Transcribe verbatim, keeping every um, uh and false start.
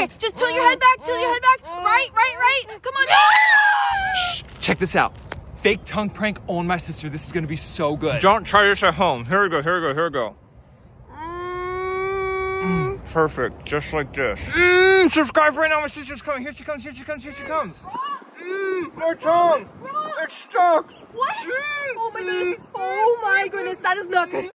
Okay, just tilt your head back, tilt your head back. Right, right, right. Come on. Shh, check this out. Fake tongue prank on my sister. This is gonna be so good. Don't try this at home. Here we go, here we go, here we go. Mm, perfect, just like this. Mm, subscribe right now, my sister's coming. Here she comes, here she comes, here she comes. Mm, my tongue, it's stuck. What? Oh my goodness. Oh my goodness, that is not good.